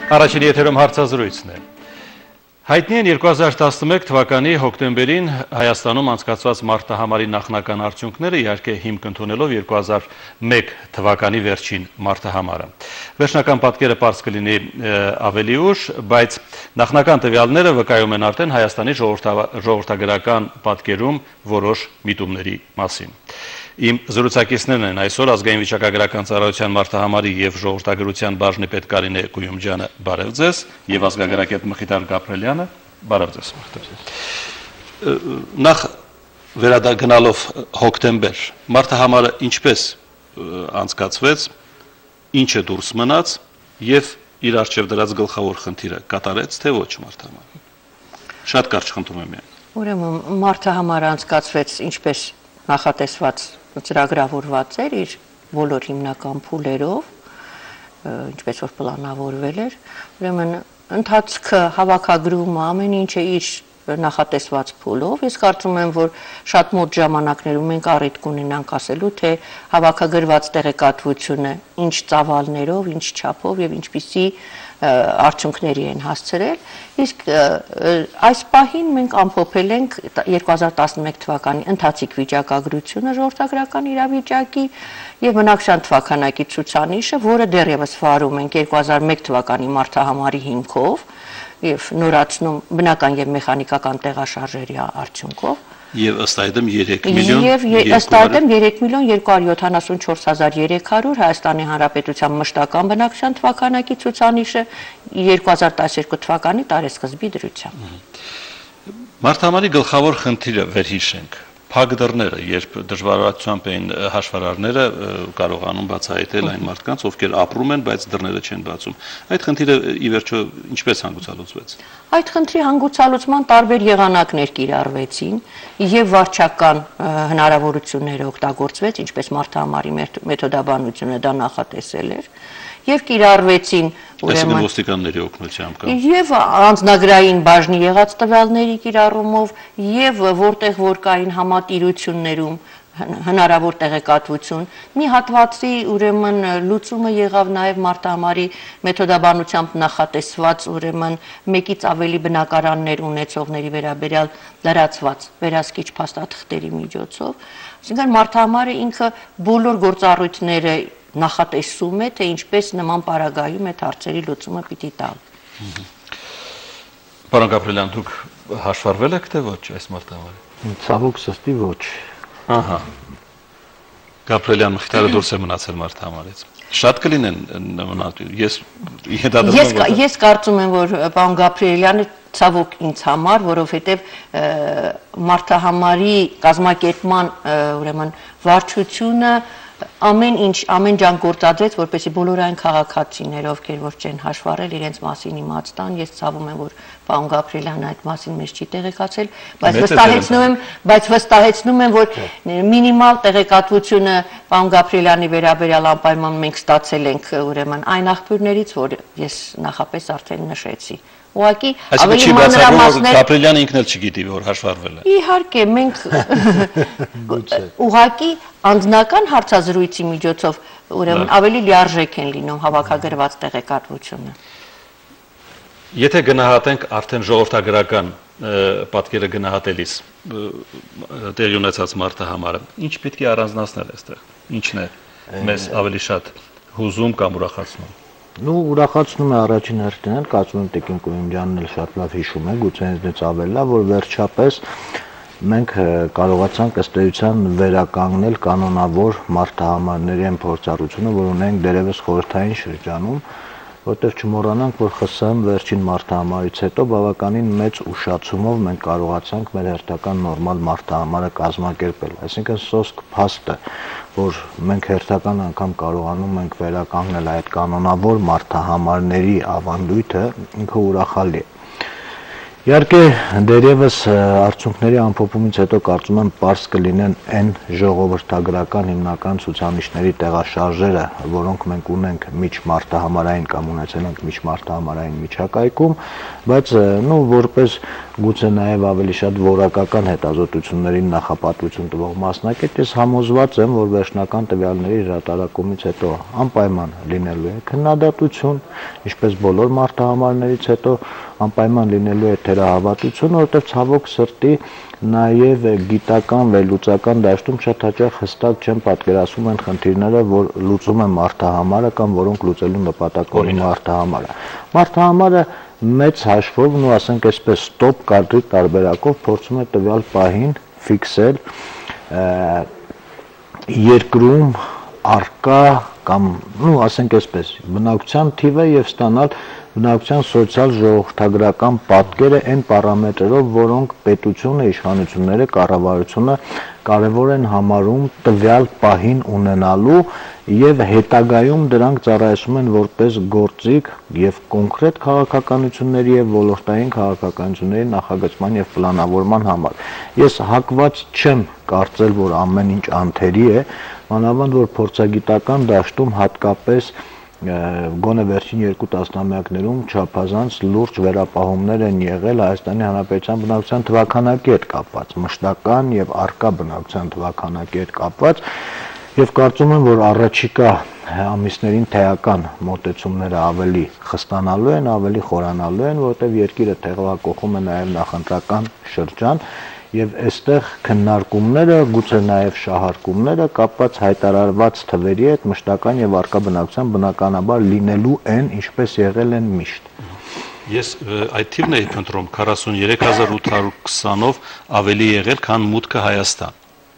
Առաջին եթերում հարցազրույցն է։ Հայտնի են 2011 թվականի հոկտեմբերին Հայաստանում անցկացված մարտահամարի նախնական արդյունքները, իհարկե հիմք ընդունելով 2001 թվականի վերջին մարտահամարը։ Վերջնական պատկերը պարզ կլինի ավելի ուշ, բայց նախնական տվյալները վկայում են արդեն Հայաստանի ժողովրդագրական պատկերում որոշ միտումների մասին։ Իմ զրուցակիցներն են այսօր ազգային վիճակագրական ծառայության մարտահամարի եւ ժողովրդագրության բաժնի պետ Կարինե Կույումջյանը, բարև ձեզ, եւ ազգագրագետ Մխիթար Գաբրելյանը, բարև ձեզ։ Նախ վերադառնալով հոկտեմբեր, մարտահամարը ինչպես անցկացվեց, ինչը դուրս մնաց եւ իր արժեվ դրած գլխավոր խնդիրը կատարեց թե ոչ մարտահամարը։ Շատ կարճ խնդրում եմ միայն։ Ուրեմն մարտահամարը անցկացվեց ինչպես նախատեսված ծրագրավորված էր իր բոլոր հիմնական փուլերով, ինչպես որ պլանավորվել էր, ուրեմն ընթացքը, հավաքագրումը, ամեն ինչը իր նախատեսված փուլով, ես կարծում եմ, որ շատ մոտ ժամանակներում մենք առիթ կունենանք ասելու, թե հավաքագրված տեղեկատվությունը ինչ ծավալներով, ինչ չափով եւ ինչպիսի արդյունքների են հասցրել, իսկ այս պահին մենք ամփոփել ենք 2011 թվականի ընթացիկ վիճակագրությունը ժողովրդագրական իրավիճակի եւ մնակշան թվականակի ցուցանիշը, որը դեռևս վարում ենք 2001 թվականի մարտահամարի հիմքով եւ նորացնում բնական եւ մեխանիկական տեղաշարժերի արդյունքով Եվ ըստ այդմ 3 միլիոն Եվ ըստ այդմ 3 միլիոն 274,300 Հայաստանի Հանրապետության մշտական բնակչության թվականակի ցուցանիշը 2012 թվականի տարեսկզբի դրությամբ։ Մարտահամարի գլխավոր խնդիրը վերհիշենք։ Փակ դռները, երբ դժվարությամբ էին հաշվարարները կարողանում բացահայտել այն մարդկանց, ովքեր ապրում են, բայց դռները չեն բացում։ Այդ խնդիրը ի վերջո ինչպես հանգուցալուծվեց։ Այդ խնդրի հանգուցալուծման տարբեր եղանակներ կիրառվեցին եւ վարչական հնարավորությունները օգտագործվեց, ինչպես մարտահամարի մեթոդաբանությունը դա նախատեսել էր, եւ կիրառվեցին ուրեմն ոստիկանների օգնությամբ կամ եւ անձնագրային բաժնի եղած տվյալների կիրառումով եւ որտեղ որ կային համատիրություններում հնարավոր տեղեկատվություն մի հատվածի ուրեմն լուծումը եղավ նաև մարտահամարի մեթոդաբանությամբ նախատեսված ուրեմն մեկից ավելի բնակարաններ ունեցողների վերաբերյալ լրացված վերահսկիչ փաստաթղթերի միջոցով այսինքն մարտահամարը ինքը բոլոր գործառույթները նախատեսում է թե ինչպես նման պարագայում այդ հարցերի լուծումը պիտի տալ։ Պարոն Գաբրելյան, դուք հաշվարվել եք թե ոչ այս մարտահամարի։ Ցավոք սրտի ոչ։ Ահա։ Գաբրելյան Մխիթարը դուրս է մնացել մարտահամարից։ Շատ կլինեն նմանատիպ։ Ես կարծում եմ, որ պարոն Գաբրելյանը ցավոք ինձ համար, որովհետև մարտահամարի կազմակերպման ուրեմն վարչությունը ամեն ջան գործադրեց, որպեսզի բոլոր այն քաղաքացիները, ովքեր որ չեն հաշվառել, իրենց մասին իմաց տան, ես ցավում եմ, որ պարոն Գաբրելյանը այդ մասին մեզ չի տեղեկացել, բայց վստահեցնում եմ, որ մինիմալ տեղեկատվությունը պարոն Գաբրելյանի վերաբերյալ անպայման մենք ստացել ենք ուրեմն այն աղբյուրներից, որ ես նախապես արդեն նշեցի։ Ուղղակի ավելի մանրամասներ Գաբրելյանը ինքն էլ չգիտի, որ հաշվառվել է։ Իհարկե, մենք ուղղակի անձնական հարցազրույցի միջոցով ուրեմն ավելի լիարժեք են լինում հավաքագրված տեղեկատվությունը։ Եթե գնահատենք արդեն ժողովրդագրական պատկերը գնահատելիս տեղի ունեցած մարտահամարը, ինչ պետք է առանձնացնել այստեղ։ Ինչն է մեզ ավելի շատ հուզում կամ ուրախացնում։ Ուրախացնում է առաջին հերթին, կարծում եմ Տիկին Կույումջյանն էլ շատ լավ հիշում է, գուցե ինձնից ավելի լավ, որ վերջապես մենք կարողացանք ըստ էության վերականգնել կանոնավոր մարտահամարների այն փորձառությունը, որ ունենք դերևս խորհրդային շրջանում, որտեղ չմոռանանք, որ ԽՍՀՄ վերջին մարտահամարից հետո բավականին մեծ ուշացումով մենք կարողացանք մեր հերթական նորմալ մարտահամարը կազմակերպել, այսինքն սոսկ փաստ է, որ մենք հերթական անգամ կարողանում ենք վերականգնել այդ կանոնավոր մարտահամարների ավանդույթը ինքը ուրախալի է։ Իհարկե, դերևս արդյունքների ամփոփումից հետո կարծում եմ պարզ կլինեն այն ժողովրդագրական հիմնական ցուցանիշների տեղաշարժերը, որոնք մենք ունենք միջմարտահամարային կամ ունեցել ենք միջմարտահամարային միջակայքում, բայց որպես գուցե նաև ավելի շատ որակական հետազոտություններին նախապատվություն տվող մասնակից, ես համոզված եմ, որ վերջնական տվյալների հրատարակումից հետո անպայման լինելու է քննադատություն, ինչպես բոլոր մարտահամարներից հետո անպայման լինելու է թերահավատություն, որովհետև ցավոք սրտի նաև գիտական վերլուծական դաշտում շատ հաճախ հստակ չեն պատկերացվում այն խնդիրները, որ լուծում է մարտահամարը կամ որոնք լուծելու նպատակ ունի մարտահամարը։ Մարտահամարը մեծ հաշվով, ասենք այսպես, ստոպ կադրի տարբերակով փորձում է տվյալ պահին ֆիքսել երկրում առկա կամ ասենք այսպես, բնակչության թիվը եւ ստանալ բնակչության սոցիալ ժողովրդագրական պատկերը այն պարամետրերով, որոնք պետությունը, իշխանությունները, կառավարությունը կարևոր են համարում տվյալ պահին ունենալու եւ հետագայում դրանք ծառայեցում են որպես գործիք եւ կոնկրետ քաղաքականությունների եւ ոլորտային քաղաքականությունների նախագծման եւ պլանավորման համար։ Ես հակված չեմ կարծել, որ ամեն ինչ անթերի է, մանավանդ որ փորձագիտական դաշտում հատկապես գոնե վերջին 2 տասնամյակներում չափազանց լուրջ վերապահումներ են եղել Հայաստանի Հանրապետության բնակչության թվաքանակի հետ կապված, մշտական եւ առկա բնակչության թվաքանակի հետ կապված, եւ կարծում եմ, որ առաջիկա ամիսներին թեական մոտեցումները ավելի խստանալու են, ավելի խորանալու են, որովհետեւ երկիրը տեղակողում է նաեւ նախընտրական շրջան եւ այստեղ քննարկումները, գուցե նաեւ շահարկումները կապված հայտարարված թվերի հետ մշտական եւ առկա բնակչության բնականաբար լինելու են, ինչպես եղել են միշտ։ Ես այդ թիվն էի փնտրում 43820-ով ավելի եղել, քան մուտքը Հայաստան։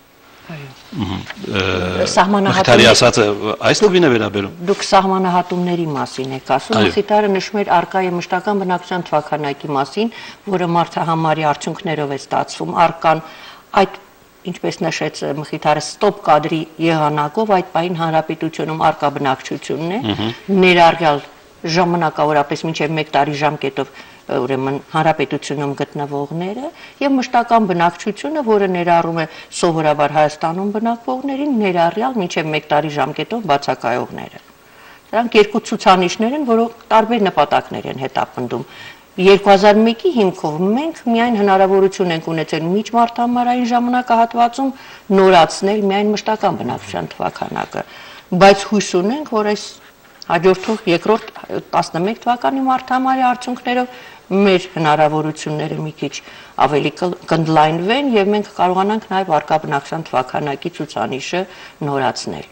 Մխիթարի ասածը այս թվին է վերաբերում։ Դուք սահմանահատումների մասին եք ասում, Մխիթարը նշում էր առկա եւ մշտական բնակչության թվաքանակի մասին, որը մարտահամարի արդյունքներով է ստացվում, առկան այդ ինչպես նշեց Մխիթարը ստոպ կադրի եղանակով այդ պահին հանրապետությունում առկա բնակչությունն է, ներառյալ ժամանակավորապես մինչև 1 տարի ժամկետով ուրեմն հանրապետությունում գտնվողները եւ մշտական բնակչությունը, որը ներառում է սովորաբար Հայաստանում բնակվողներին, ներառյալ մինչև 1 տարի ժամկետով բացակայողները։ Դրանք երկու ցուցանիշներ են, որոնք տարբեր նպատակներ են հետապնդում։ 2001-ի հիմքով մենք միայն հնարավորություն ենք ունեցել միջմարտահամարային ժամանակահատվածում նորացնել միայն մշտական բնակչության թվաքանակը, բայց հույս ունենք, որ այս հաջորդող երկրորդ 11 թվականի մարտահամարի արդյունքներով մեր հնարավորությունները մի քիչ ավելի կընդլայնվեն եւ մենք կարողանանք նաեւ առկա բնակչության թվաքանակի ցուցանիշը նորացնել։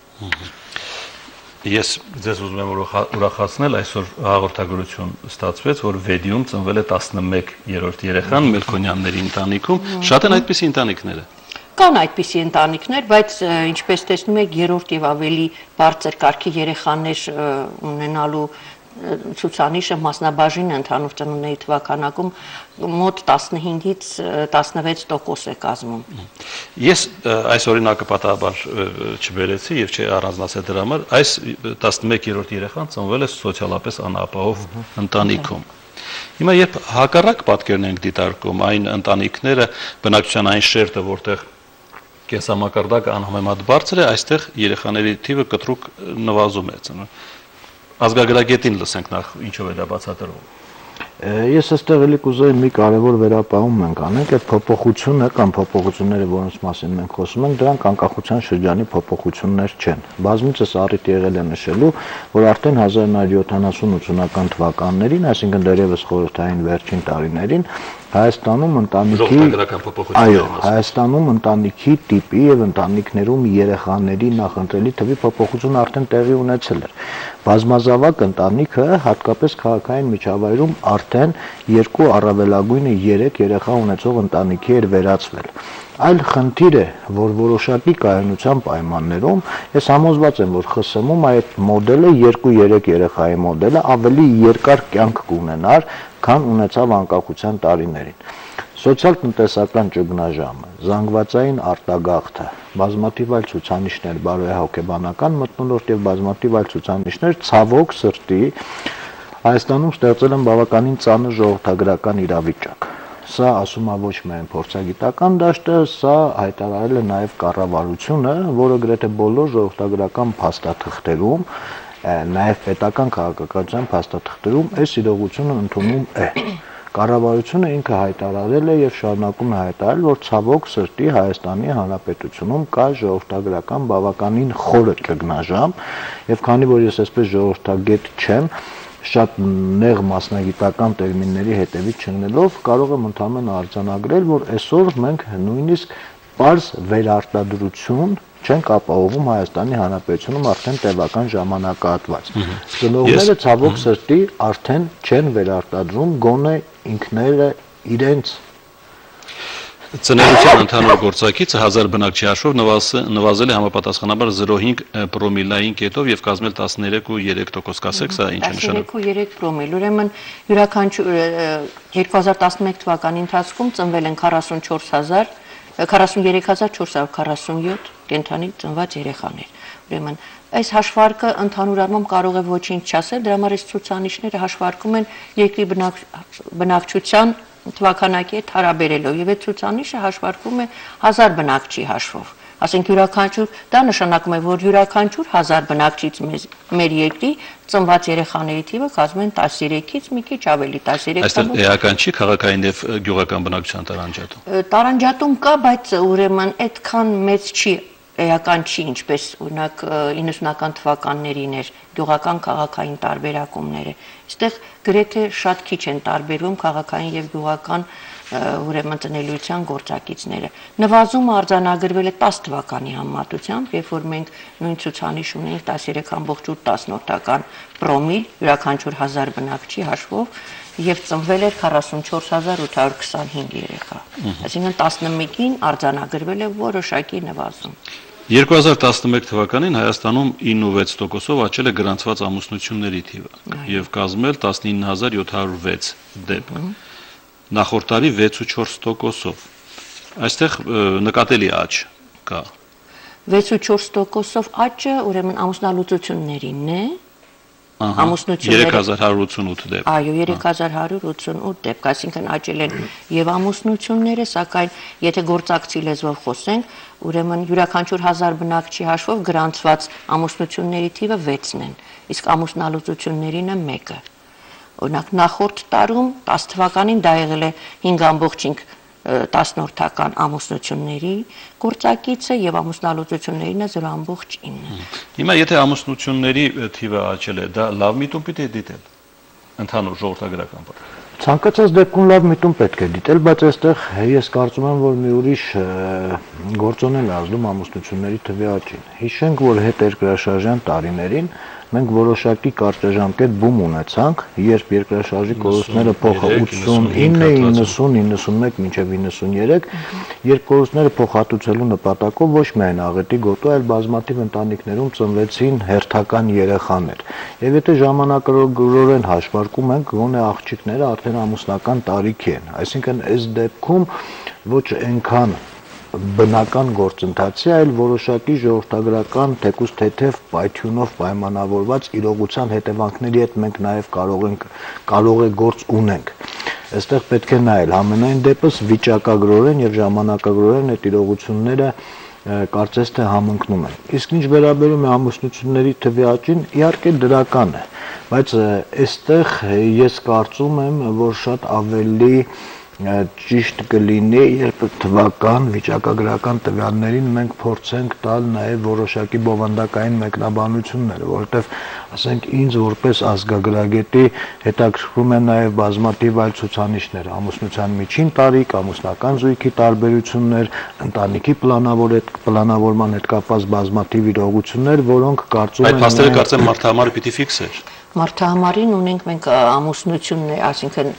Ես ձեզ ուզում եմ ուրախացնել, այսօր հաղորդագրություն ստացվեց, որ Վեդիում ծնվել է 11-րդ երեխան Մելքոնյանների ընտանիքում, շատ են այդպիսի ընտանիքները։ Կան այդպիսի ընտանիքներ, բայց ինչպես տեսնում եք, երրորդ եւ ավելի բարձր կարգի երեխաներ ունենալու ցուցանիշը մասնաբաժին ընդհանուր ծնունդների թվականակում մոտ 15-ից 16% է կազմում։ Ես այս օրինակը պատահաբար չբերեցի եւ չառանձնացա դրա համար, այս 11-րդ երեխան ծնվել է սոցիալապես անապահով ընտանիքում։ Հիմա երբ հակառակ պատկերն ենք դիտարկում, այն ընտանիքները բնակչության այն շերտը, որտեղ կենսամակարդակը անհամեմատ բարձր է, այստեղ երեխաների թիվը կտրուկ նվազում է։ Ազգագրագետին լսենք նախ ինչով է դա բացատրվում։ Ես այստեղ էլի կուզեի մի կարևոր վերապահում ենք անենք, այդ փոփոխությունը կամ փոփոխությունները, որոնց մասին մենք խոսում ենք, դրանք անկախության շրջանի փոփոխություններ չեն։ Բազմիցս առիթ եղել է նշելու, որ արդեն 1970-80-ական թվականներին, այսինքն դեռևս խորհրդային վերջին տարիներին, Հայաստանում ընտանիքի տիպի եւ ընտանիքներում երեխաների նախընտրելի թվի փոփոխություն արդեն տեղի ունեցել էր։ Բազմազավակ ընտանիքը հատկապես քաղաքային միջավայրում արդեն 2 առավելագույնը 3 երեխա ունեցող ընտանիքի էր վերածվել։ Այլ խնդիր է, որ որոշակի կայունության պայմաններում ես համոզված եմ, որ ԽՍՀՄ-ում այդ մոդելը 2-3 երեխայի մոդելը ավելի երկար կյանք կունենար, քան ունեցավ անկախության տարիներին։ Սոցիալ-տնտեսական ճգնաժամը, զանգվածային արտագաղթը, բազմաթիվ այլ ցուցանիշներ, բարոյահոգեբանական մթնոլորտ եւ բազմաթիվ այլ ցուցանիշներ ցավոք սրտի Հայաստանում ստեղծել են բավականին ծանր ժողովրդագրական իրավիճակ, Սա ասում է ոչ միայն փորձագիտական դաշտը, սա հայտարարել է նաև կառավարությունը, որը գրեթե բոլոր ժողովրդագրական փաստաթղթերում, նաև պետական քաղաքականության փաստաթղթերում այս իրողությունը ընդունում է։ Կառավարությունը ինքը հայտարարել է եւ շարունակում է հայտարարել, որ ցավոք սրտի Հայաստանի Հանրապետությունում կա ժողովրդագրական բավականին խորը ճգնաժամ, եւ քանի որ ես այսպես ժողովրդագետ չեմ, շատ նեղ մասնագիտական տերմինների հետևից չընկնելով կարող եմ ընդհանրապես արձանագրել, որ այսօր մենք նույնիսկ պարզ վերարտադրություն չենք ապահովում Հայաստանի Հանրապետությունում արդեն տևական ժամանակահատված։ Ծնողները ցավոք սրտի արդեն չեն վերարտադրում գոնե ինքները իրենց Ծնելության ընդհանուր գործակիցը 1000 բնակչի հաշվով նվազել է համապատասխանաբար 0.5 պրոմիլային կետով եւ կազմել 13.3%, կասեք, սա ինչ է նշանակում։ 13.3 պրոմիլ, ուրեմն յուրաքանչյուր 2011 թվականի ընթացքում ծնվել են 43447 կենդանի ծնված երեխաներ։ Ուրեմն այս հաշվարկը ընդհանուր առմամբ կարող է ոչինչ չասել, դրա համար այս ցուցանիշները հաշվարկում են երկրի բնակչության թվականակի հետ հարաբերելով եւ այդ ցուցանիշը հաշվարկվում է 1000 բնակչի հաշվով։ Ասենք յուրաքանչյուր դա նշանակում է, որ յուրաքանչյուր 1000 բնակչից մեր երկրի ծնված երեխաների թիվը կազմում են 13-ից մի քիչ ավելի 13։ Այստեղ էական չի քաղաքային եւ գյուղական բնակչության տարանջատում։ Տարանջատում կա, բայց ուրեմն այդքան մեծ չի էական չի, ինչպես օրինակ 90-ական թվականներին էր գյուղական քաղաքային տարբերակումները։ Այստեղ գրեթե շատ քիչ են տարբերվում քաղաքային եւ գյուղական ուրեմն ծնելիության գործակիցները։ Նվազումը արձանագրվել է 10 թվականի համեմատությամբ, երբ որ մենք նույն ցուցանիշ ունենք 13.8 պրոմիլ յուրաքանչյուր 1000 բնակչի հաշվով եւ ծնվել էր 44825 երեխա։ Այսինքն 11-ին արձանագրվել է որոշակի նվազում։ 2011 թվականին Հայաստանում 9.6%-ով աճել է գրանցված ամուսնությունների թիվը եւ կազմել 19706 դեպք։ Նախորդ տարի 6.4%-ով։ Այստեղ նկատելի աճ կա։ 6.4%-ով աճը ուրեմն ամուսնալուծություններինն է։ Ամուսնությունները 3188 դեպք։ Այո, 3188 դեպք, այսինքն աճել են եւ ամուսնությունները, սակայն եթե գործակցի լեզվով խոսենք, ուրեմն յուրաքանչյուր 1000 բնակչի հաշվով գրանցված ամուսնությունների թիվը 6-ն են, իսկ ամուսնալուծություններինը 1-ը։ Օրինակ նախորդ տարում 10 թվականին դա եղել է 5.10 ամուսնությունների գործակիցը եւ ամուսնալուծություններինը 0.9։ Հիմա եթե ամուսնությունների թիվը աճել է, դա լավ միտում պիտի դիտել ընդհանուր ժողովրդագրական բառ։ Ցանկացած դեպքում լավ միտում պետք է դիտել, բայց այստեղ ես կարծում եմ, որ մի ուրիշ գործոն է ազդում ամուսնությունների թվի աճին։ Հիշենք, որ հետերկրաշարժյան տարիներին մենք որոշակի կարճաժամկետ բում ունեցանք, երբ երկրաշարժի կորուստները փոխը 89, 90, 91 մինչև 93, երբ կորուստները փոխհատուցելու նպատակով ոչ միայն աղետի գոտու, այլ բազմաթիվ ընտանիքներում ծնվեցին հերթական երեխաներ։ Եվ եթե ժամանակավորորեն հաշվարկում ենք, գոնե աղջիկները արդեն ամուսնական տարիքի են, այսինքն այս դեպքում ոչ այնքան բնական գործընթացի, այլ որոշակի ժողովրդագրական թեկուզ թեթև պայթյունով պայմանավորված իրողության հետևանքների հետ մենք նաև կարող է գործ ունենք։ Այստեղ պետք է նայել համենայն դեպս վիճակագրորեն եւ ժամանակագրորեն այդ իրողությունները կարծես թե համընկնում են։ Իսկ ինչ վերաբերում է ամուսնությունների թվի աճին, իհարկե դրական է, բայց այստեղ ես կարծում եմ, որ շատ ավելի ճիշտ կլինի, երբ թվական վիճակագրական տվյալներին մենք փորձենք տալ նաև որոշակի բովանդակային մեկնաբանություններ, որովհետև ասենք ինձ որպես ազգագրագետի հետաքրքրում են նաև բազմաթիվ այլ ցուցանիշներ, ամուսնության միջին տարիք, ամուսնական զույգի տարբերություններ, ընտանիքի պլանավորման հետ կապված բազմաթիվ իրողություններ, որոնք կարծում են այդ փաստերը կարծեմ մարդահամարը պիտի ֆիքսեր։ Մարդահամարին ունենք մենք ամուսնություններ, այսինքն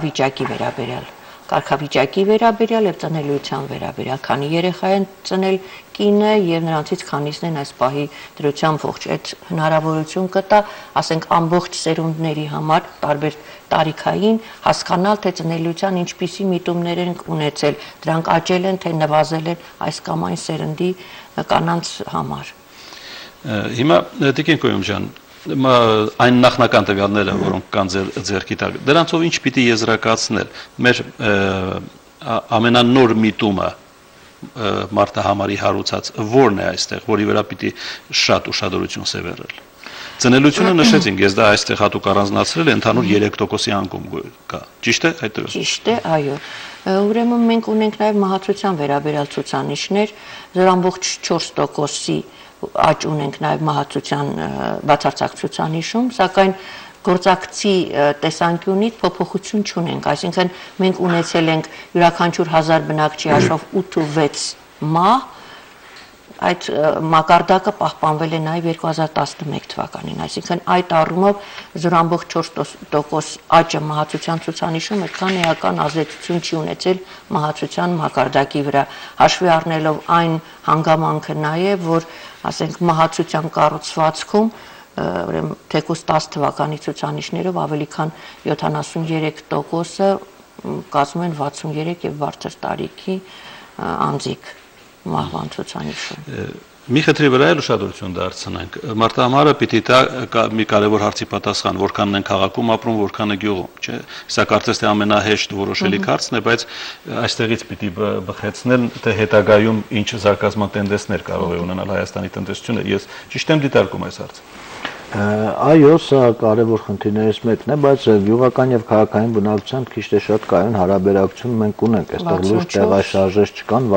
կարգավիճակի վերաբերյալ եւ ծնելիության վերաբերյալ, քանի երեխա են ծնել կինը եւ նրանցից քանիսն են այս պահի դրությամբ ողջ, այդ հնարավորություն կտա, ասենք ամբողջ սերունդների համար տարբեր տարիքային հասկանալ, թե ծնելիության ինչպիսի միտումներ են ունեցել, դրանք աճել են, թե նվազել են այս կամ այն սերնդի կանանց համար։ Հիմա Տիկին Կոյոմ ջան, այն նախնական տվյալները, որոնք կան ձեռքի տակ, դրանցով ինչ պիտի եզրակացնել։ Մեր ամենանոր միտումը մարտահամարի հարուցած ո՞րն է այստեղ, որի վրա պիտի շատ ուշադրություն սևեռել։ Ծնելությունը նշեցինք, ես դա այստեղ հատուկ առանձնացրել, ընդհանուր 3%-ի անկում կա։ Ճիշտ է այդ տվյալը։ Ճիշտ է, այո։ Ուրեմն մենք ունենք նաև մահացության վերաբերյալ ցուցանիշներ, 0.4%-ի աճ ունենք նաև մահացության բացարձակ ցուցանիշում, սակայն գործակցի տեսանկյունից փոփոխություն չունենք, այսինքն մենք ունեցել ենք յուրաքանչյուր 1000 բնակչի հաշվով 8.6 մահ, այդ մակարդակը պահպանվել է նաև 2011 թվականին, այսինքն այդ առումով 0.4% աճը մահացության ցուցանիշում այդքան էական ազդեցություն չի ունեցել մահացության մակարդակի վրա, հաշվի առնելով այն հանգամանքը նաև, որ ասենք մահացության կառուցվածքում ուրեմն թեկուզ 10 թվականի ցուցանիշներով ավելի քան 73%-ը կազմում են 63 եւ բարձր տարիքի անձիկ մահվան ցուցանիշում։ Մի խնդրի վրա էլ ուշադրություն դարձնենք։ Մարտահամարը պիտի տա մի կարևոր հարցի պատասխան, որքանն են քաղաքում ապրում, որքանը գյուղում, չէ՞։ Սա կարծես թե ամենահեշտ որոշելի հարցն է, բայց այստեղից պիտի բխեցնել, թե հետագայում ինչ զարգացման տենդենսներ կարող է ունենալ Հայաստանի տնտեսությունը։ Ես ճիշտ եմ դիտարկում այս հարցը։ Այո, սա կարևոր խնդիրներից մեկն է, բայց գյուղական եւ քաղաքային բնակչության քիչ թե շատ կայուն հարաբերակցություն մենք ունենք, այստեղ լուրջ տեղաշարժեր չկան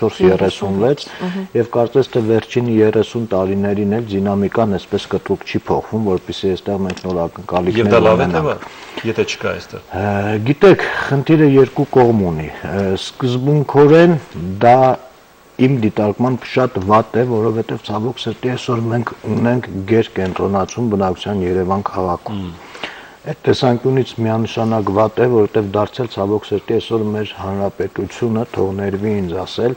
64-36 եւ կարծես թե վերջին 30 տարիներին էլ դինամիկան այսպես կտրուկ չի փոխվում, որովհետեւ այստեղ մենք նոր ակնկալիքներ ունենք։ Եվ դա լավ է թե վատ, եթե չկա այստեղ։ Գիտեք, խնդիրը երկու կողմ ունի։ Սկզբունքորեն դա իմ դիտարկմամբ շատ վատ է, որովհետև ցավոք սրտի այսօր մենք ունենք գերկենտրոնացում բնակչության Երևան քաղաքում։ Այդ տեսանկյունից միանշանակ վատ է, որովհետև դարձել ցավոք սրտի այսօր մեր հանրապետությունը, թող ներվի ինձ ասել,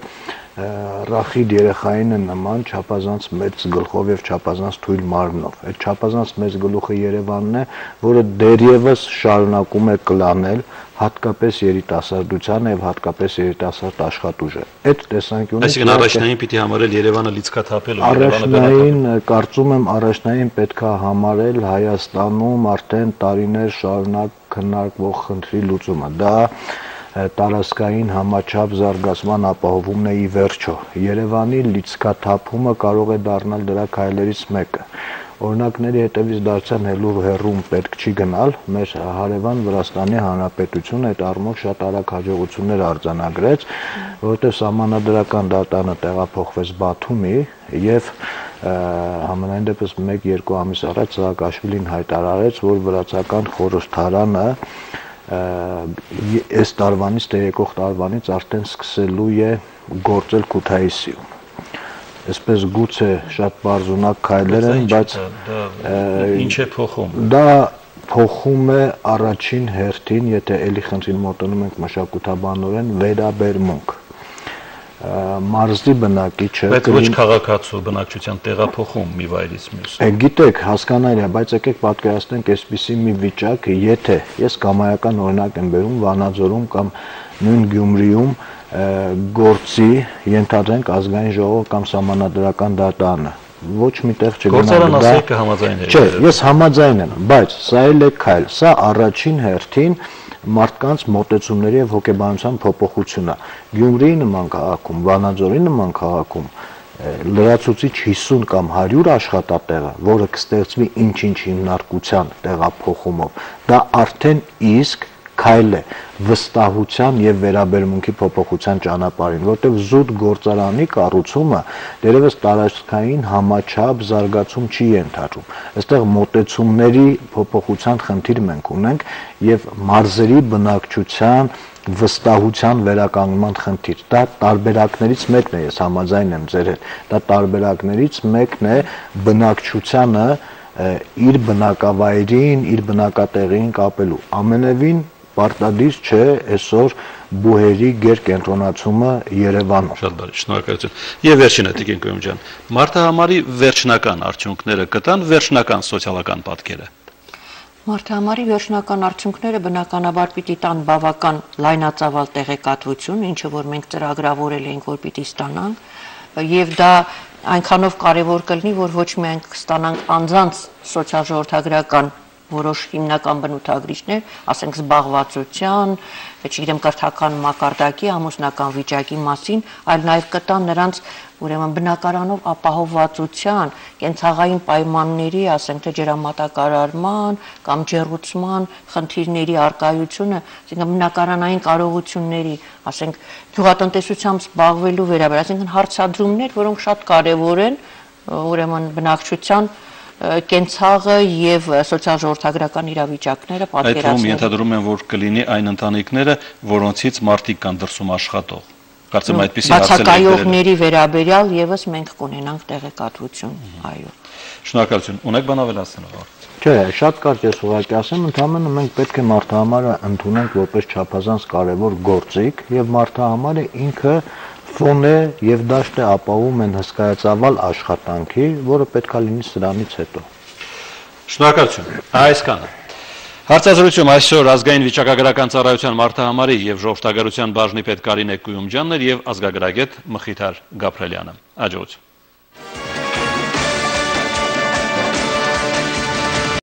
ռախիդ երեխային է նման չափազանց մեծ գլխով եւ չափազանց թույլ մարմնով։ Այդ չափազանց մեծ գլուխը Երևանն է, որը դեռևս շարունակում է կլանել հատկապես երիտասարդությանը եւ հատկապես երիտասարդ աշխատուժը։ Այդ տեսանկյունից այսինքն առաջնային պիտի համարել Երևանը լիցքաթափել ու առաջնային կարծում եմ առաջնային պետքա համարել Հայաստանում արդեն տարիներ շարունակ քննարկվող խնդրի լուծումը։ Դա տարածքային համաչափ զարգացման ապահովումն է ի վերջո։ Երևանի լիցքաթափումը կարող է դառնալ դրա քայլերից մեկը։ Օրինակների հետևից դարձան հեռում պետք չի գնալ, մեր հարևան Վրաստանի Հանրապետությունը այդ առումով շատ արագ հաջողություններ արձանագրեց, որովհետև սահմանադրական դատարանը տեղափոխվեց Բաթումի եւ համենայն դեպս 1-2 ամիս առաջ Սաակաշվիլին հայտարարեց, որ վրացական խորհրդարանը այս տարվանից թե եկող տարվանից արդեն սկսելու է գործել Քութայիսիում։ Այսպես գուցե շատ բարձունակ քայլեր են, բայց ինչ է փոխում։ Դա փոխում է առաջին հերթին, եթե էլի խնդրին մոտենում ենք մշակութաբանորեն, վերաբերմունք։ Մարզի բնակիչը բայց ոչ քաղաքացու բնակչության տեղափոխում մի վայրից մյուս։ Գիտեք, հասկանալի է, բայց եկեք պատկերացնենք այսպիսի մի վիճակ, եթե ես կամայական օրինակ եմ բերում Վանաձորում կամ նույն Գյումրիում գործի ենթադրենք ազգային ժողով կամ սահմանադրական դատարանը ոչ միտեղ չգնա։ Գործարան ասել կհամաձայնեք։ Չէ, ես համաձայն եմ, բայց սա էլ է քայլ, սա առաջին հերթին մարդկանց մոտեցումների եւ հոգեբանության փոփոխությունն է։ Գյումրիի նման քաղաքում, Վանաձորի նման քաղաքում լրացուցիչ 50 կամ 100 աշխատատեղը, որը կստեղծվի ինչ-ինչ հիմնարկության տեղափոխումով, դա արդեն իսկ քայլ է վստահության եւ վերաբերմունքի փոփոխության ճանապարհին, որտեղ զուտ գործարանի կառուցումը դերևս տարածքային համաչափ զարգացում չի ենթադրում։ Այստեղ մոտեցումների փոփոխության խնդիր մենք ունենք եւ մարզերի բնակչության վստահության վերականգնման խնդիր։ Դա տարբերակներից մեկն է, ես համաձայն եմ ձեր հետ։ Դա տարբերակներից մեկն է բնակչությանը իր բնակավայրին, իր բնակատեղին կապելու։ Ամենևին պարտադիր չէ այսօր բուհերի գերկենտրոնացումը Երևանում։ Շատ բարի, շնորհակալություն։ Եվ վերջինը Տիկին Կոյում ջան, մարտահամարի վերջնական արդյունքները կտան վերջնական սոցիալական պատկերը։ Մարտահամարի վերջնական արդյունքները բնականաբար պիտի տան բավական լայնածավալ տեղեկատվություն, ինչը որ մենք ծրագրավորել էինք, որ պիտի ստանանք, եւ դա այնքանով կարևոր կլինի, որ ոչ միայն կստանանք անձանց սոցիալ-ժողովրդագրական որոշ հիմնական բնութագրիչներ, ասենք զբաղվածության, չգիտեմ, կրթական մակարդակի, ամուսնական վիճակի մասին, այլ նաև կտան նրանց ուրեմն բնակարանով ապահովվածության, կենցաղային պայմանների, ասենք թե ջրամատակարարման կամ ջեռուցման խնդիրների առկայությունը, այսինքն բնակարանային կարողությունների, ասենք գյուղատնտեսությամբ զբաղվելու վերաբերյալ, այսինքն հարցադրումներ, որոնք շատ կարևոր են, ուրեմն բնակչության կենցաղը եւ սոցիալ-ժողովրդագրական իրավիճակները պատկերացնել։ Այդ թվում ենթադրում են, որ կլինի այն ընտանիքները, որոնցից մարդիկ կան դրսում աշխատող։ Կարծեմ այդպիսի բացակայողների վերաբերյալ եւս մենք կունենանք տեղեկատվություն, այո։ Շնորհակալություն։ Ունեք բան ավելացնելու։ Չէ, շատ կարճ ես ուղղակի ասեմ, ընդհանրապես մենք պետք է մարդահամարը ընդունենք որպես չափազանց կարևոր գործիք եւ մարդահամարը ինքը ֆոն է եւ դաշտ է ապահովում են հսկայածավալ աշխատանքի, որը պետքա լինի սրանից հետո։ Շնորհակալություն։ Այսքանը։ Հարցազրույցում այսօր ազգային վիճակագրական ծառայության մարդահամարի եւ ժողովրդագարության բաժնի պետ Կարինե Կույումջյանն էր եւ ազգագրագետ Մխիթար Գաբրելյանը։ Աջակցություն։